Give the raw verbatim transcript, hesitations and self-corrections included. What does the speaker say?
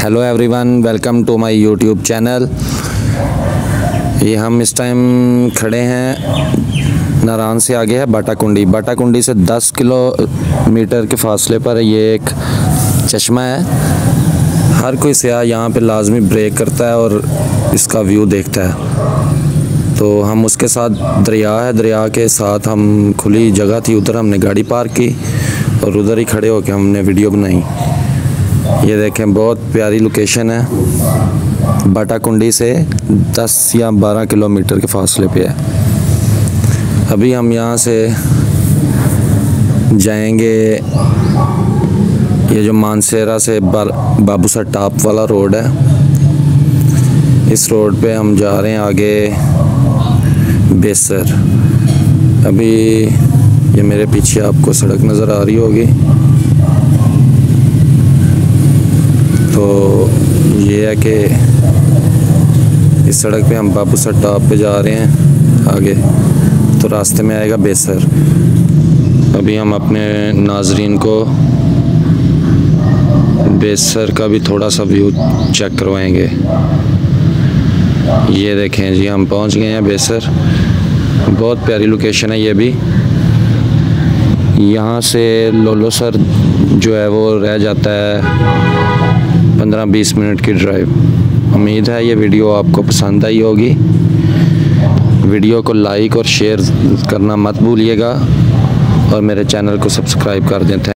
Hello everyone, welcome to my YouTube channel. ये हम इस टाइम खड़े हैं नारान से आगे है बाटाकुंडी। बाटाकुंडी से दस किलोमीटर के फासले पर ये एक चश्मा है। हर कोई सयाह यहाँ पे लाजमी ब्रेक करता है और इसका व्यू देखता है। तो हम उसके साथ दरिया है, दरिया के साथ हम खुली जगह थी, उधर हमने गाड़ी पार्क की और उधर ही खड़े होकर हमने वीडियो बनाई। ये देखें, बहुत प्यारी लोकेशन है। बाटाकुंडी से दस या बारह किलोमीटर के फासले पे है। अभी हम यहाँ से जाएंगे, ये जो मानसेरा से बाबूसर टॉप वाला रोड है, इस रोड पे हम जा रहे हैं आगे बेसर। अभी ये मेरे पीछे आपको सड़क नज़र आ रही होगी। तो ये है कि इस सड़क पे हम बाबूसर टॉप पे जा रहे हैं आगे, तो रास्ते में आएगा बेसर। अभी हम अपने नाजरीन को बेसर का भी थोड़ा सा व्यू चेक करवाएंगे। ये देखें जी, हम पहुंच गए हैं बेसर। बहुत प्यारी लोकेशन है ये भी। यहाँ से लोलोसर जो है वो रह जाता है पंद्रह बीस मिनट की ड्राइव। उम्मीद है ये वीडियो आपको पसंद आई होगी। वीडियो को लाइक और शेयर करना मत भूलिएगा और मेरे चैनल को सब्सक्राइब कर दें।